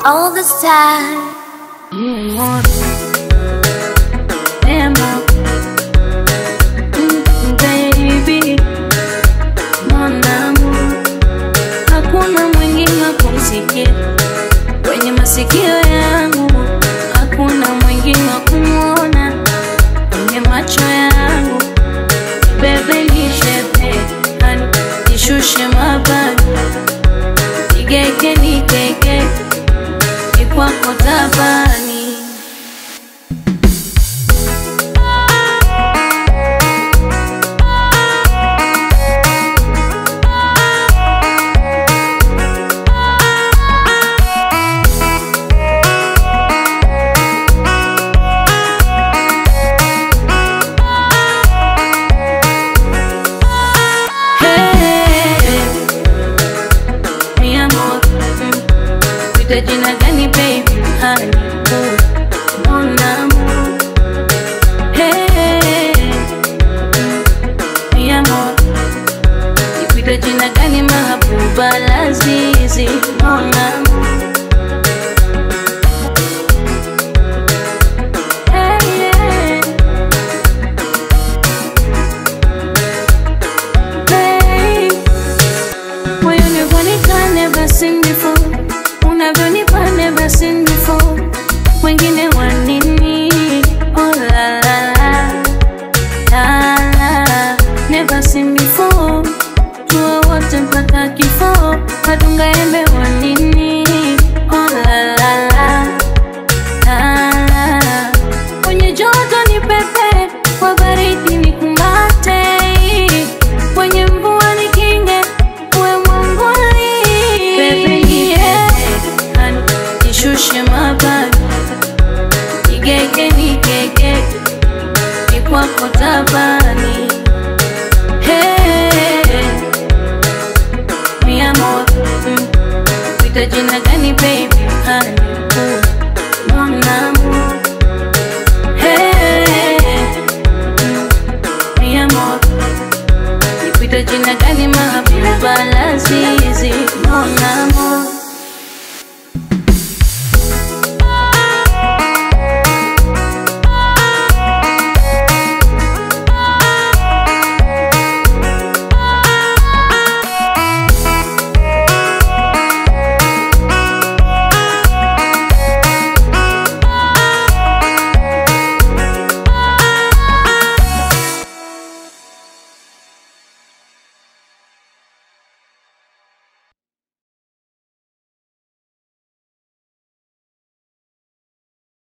all this time. Amor, M.R.K, baby, mon amour. Hakuna mwingine kumsikia kwenye masikio yangu, hakuna mwingine kumuona kwenye macho yangu. Bebe nishepe, hani nishushe mabani, nigeke nigeke, nikwako tabani. Jina gani baby, honey, mon amour. Hey, mi amor, nikuite jina gani mahabuba lazizi, mon amour. Hey, yeah. Hey, moyoni kwanika never seen before. Unavyonipa never seen before. Wengine wanini, oh la la la la, never seen before. Tuwa wote mpaka kifo, madunga embe wanini, oh la la la. Kwenye joto ni pepe, kwa baridi ni kumbate, kwenye mvua ni kinge, uwe mwanguli. Baby nishushe mabani, nigeke nigeke, nikwako tabani. Hey, mi amor, nikuite jina gani baby, honey, mon amour. Hey, mi amor, nikuite jina gani mahabuba lazizi, mon amour.